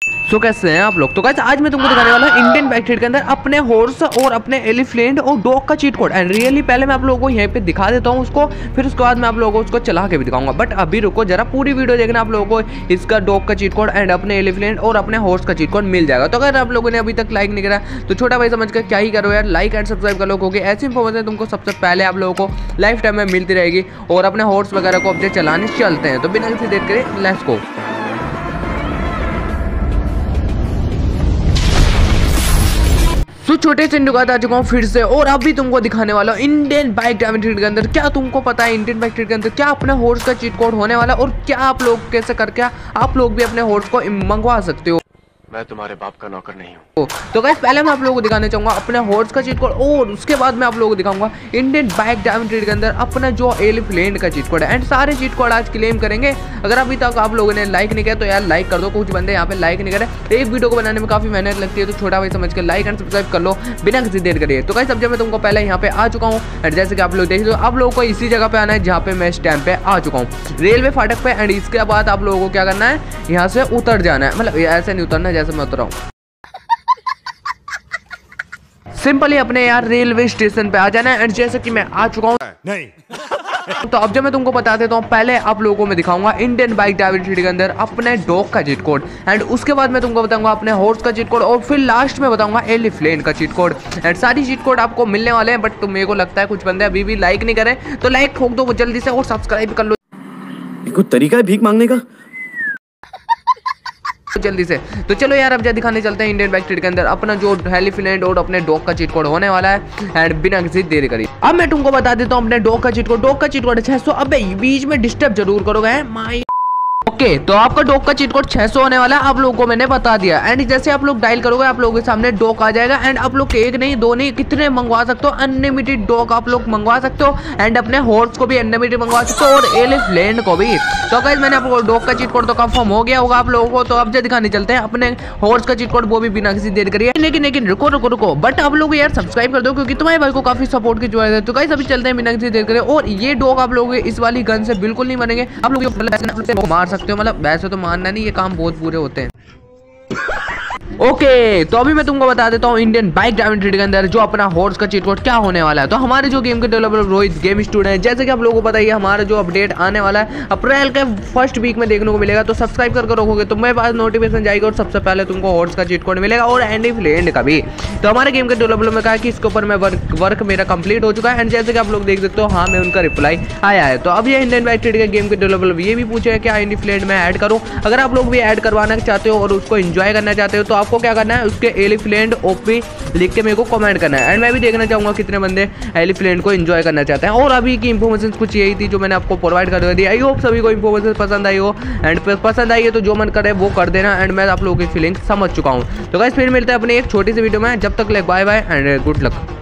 सो कैसे हैं आप लोग। तो गाइस आज मैं तुमको दिखाने वाला हूं इंडियन बाइक ट्रेड के अंदर अपने हॉर्स और अपने एलिफेंट और डॉग का चीट कोड। एंड रियली पहले मैं आप लोगों को यहीं पे दिखा देता हूं उसको, फिर उसके बाद मैं आप लोगों को उसको चला के भी दिखाऊंगा। बट अभी रुको जरा, पूरी वीडियो देखना, आप लोगों को इसका डॉग का चीट कोड एंड अपने एलिफेंट और अपने हॉर्स का चीट कोड मिल जाएगा। तो अगर आप लोगों ने अभी तक लाइक नहीं करा तो छोटा भाई समझ कर क्या ही करो यार, लाइक एंड सब्सक्राइब कर लो, क्योंकि ऐसी इंफॉर्मेशन तुमको सबसे पहले आप लोगों को लाइफ टाइम में मिलती रहेगी। और अपने हॉर्स वगैरह को अब चलाने चलते हैं, तो बिना किसी देर करे लेट्स गो। छोटे से इंडिया आ चुका हूँ फिर से, और अभी तुमको दिखाने वाला हूँ इंडियन बाइक डायमंड ट्रेड के अंदर। क्या तुमको पता है इंडियन बाइक ट्रेड के अंदर क्या अपने हॉर्स का चीट कोड होने वाला है, और क्या आप लोग कैसे करके आप लोग भी अपने हॉर्स को मंगवा सकते हो। मैं तुम्हारे बाप का नौकर नहीं हूँ। तो गाइस पहले मैं आप लोगों को दिखाने चाहूंगा अपने हॉर्स का चीट कोड, और उसके बाद मैं आप लोगों को दिखाऊंगा इंडियन बाइक डायमंड ट्रेड के अंदर अपना जो एलिफेंट का चीट कोड है। एंड सारे चीट कोड आज क्लेम करेंगे। अगर अभी तक आप लोगों ने लाइक नहीं किया तो यार लाइक कर दो, कुछ बंदे यहाँ पे लाइक नहीं करे। एक वीडियो को बनाने में काफी मेहनत लगती है, तो छोटा भाई समझ के लाइक एंड सब्सक्राइब कर लो बिना किसी देर करिए। तो गाइस अब जब मैं तुमको पहले यहाँ पे आ चुका हूँ, एंड जैसे कि आप लोग देख लो, आप लोगों को इसी जगह पे आना है जहाँ पे मैं इस टाइम पे आ चुका हूँ, रेलवे फाटक पे। एंड इसके बाद आप लोगों को क्या करना है, यहाँ से उतर जाना है। मतलब ऐसे नहीं उतरना है जैसे मैं उतर रहा हूँ, सिंपली अपने यार रेलवे स्टेशन पे आ जाना है। एंड जैसे कि मैं आ चुका हूँ नहीं तो अब जब मैं तुमको बता देता हूँ, पहले आप लोगों को मैं दिखाऊंगा इंडियन बाइक डायमंड ट्रेड के अंदर अपने डॉग का चीट कोड, एंड उसके बाद मैं तुमको बताऊंगा अपने हॉर्स का चीट कोड, और फिर लास्ट में बताऊंगा एलिफेंट का चीट कोड। एंड सारी चीट कोड आपको मिलने वाले हैं। बट मेरे को लगता है कुछ बंदे अभी भी लाइक नहीं करें, तो लाइक ठोक दो जल्दी से, और सब्सक्राइब कर लो। कोई तरीका है भीख मांगने का जल्दी से। तो चलो यार अब जा दिखाने चलते हैं इंडियन बाइक ट्रेड के अंदर अपना जो एलिफेंट और अपने डॉग का चीट कोड होने वाला है। एंड बिना किसी देरी करी अब मैं तुमको बता देता हूँ अपने डॉग का चीट कोड। डॉग का चीट कोड 600। अबे बीच में डिस्टर्ब जरूर करोगे माई। ओके तो आपका डॉग का चीट कोड 600 होने वाला है, आप लोगों को मैंने बता दिया। एंड जैसे आप लोग डायल करोगे आप लोगों के सामने डॉग आ जाएगा। एंड आप लोग एक नहीं दो नहीं कितने मंगवा सकते हो, अनलिमिटेड डॉग आप लोग मंगवा सकते हो। एंड अपने हॉर्स को भी अनलिमिटेड मंगवा सकते हो, और एलिफेंट को भी। तो गाइस मैंने आपको डॉग का चीट कोड तो कंफर्म हो गया होगा आप लोगों को। तो अब जो दिखाने चलते हैं अपने हॉर्स का चीट कोड, वो भी बिना किसी देर करिए। लेकिन रुको बट आप लोग यार सब्सक्राइब कर दो, क्योंकि तुम्हारे भाई को काफी सपोर्ट की जरूरत है। तो गाइस अभी चलते हैं बिना किसी देर करे। और ये डॉग आप लोग इस वाली गन से बिल्कुल नहीं मरेंगे, आप लोग मार सकते हो। मतलब वैसे तो मानना नहीं, ये काम बहुत बुरे होते हैं। ओके तो अभी मैं तुमको बता देता हूँ इंडियन बाइक डायमंड ट्रेड के अंदर जो अपना हॉर्स का चीट कोड क्या होने वाला है। तो हमारे जो गेम के डेवलपर रोहित गेम स्टूडियो है, जैसे कि आप लोगों को पता ही है, हमारा जो अपडेट आने वाला है अप्रैल के फर्स्ट वीक में देखने को मिलेगा। तो सब्सक्राइब करके रखोगे तो मेरे पास नोटिफिकेशन जाएगी, और सबसे पहले तुमको हॉर्स का चीट कोड मिलेगा, और एलिफेंट का भी। तो हमारे गेम के डेवलपर में कहा कि इसके ऊपर मैं वर्क मेरा कंप्लीट हो चुका है। एंड जैसे कि आप लोग देख सकते हो, हाँ मैं उनका रिप्लाई आया है। तो अब ये इंडियन बाइक ट्रेड के गेम के डेवलपर ये भी पूछे है कि एलिफेंट में ऐड करूँ। अगर आप लोग भी ऐड करवाना चाहते हो और उसको एंजॉय करना चाहते हो, तो आपको क्या करना है, उसके एलिफेंट ओपी लिख के मेरे को कमेंट करना है। एंड मैं भी देखना चाहूंगा कितने बंदे एलिफेंट को एंजॉय करना चाहते हैं। और अभी की इंफॉर्मेशन कुछ यही थी जो मैंने आपको प्रोवाइड कर दी। आई होप सभी को इंफॉर्मेशन पसंद आई हो, एंड पसंद आई है तो जो मन करे वो कर देना। एंड मैं आप लोगों की फीलिंग समझ चुका हूँ। तो गाइस फिर मिलते हैं अपने एक छोटी सी वीडियो में, जब तक bye bye and good luck.